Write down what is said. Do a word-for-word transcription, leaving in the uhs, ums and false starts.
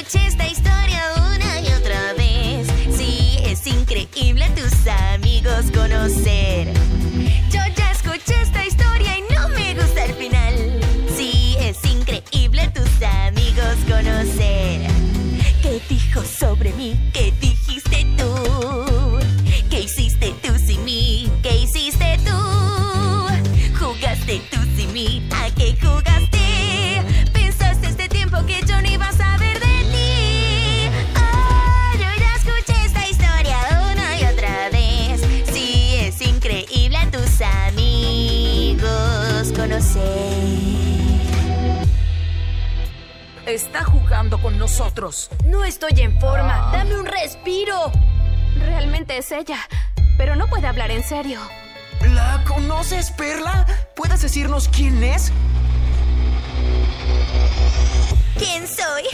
escuché esta historia una y otra vez. Sí, es increíble a tus amigos conocer. Yo ya escuché esta historia y no me gusta el final. Sí, es increíble a tus amigos conocer. ¿Qué dijo sobre mí? ¿Qué dijiste tú? ¿Qué hiciste tú sin mí? ¿Qué hiciste tú? ¿Jugaste tú sin mí? ¿A qué jugaste? ¿Pensaste este tiempo que yo no iba a saber de ti? Oh, yo ya escuché esta historia una y otra vez. Sí, es increíble a tus amigos conocer. Está jugando con nosotros. No estoy en forma. ¡Dame un respiro! Realmente es ella, pero no puede hablar en serio. ¿La conoces, Perla? ¿Puedes decirnos quién es? ¿Quién soy?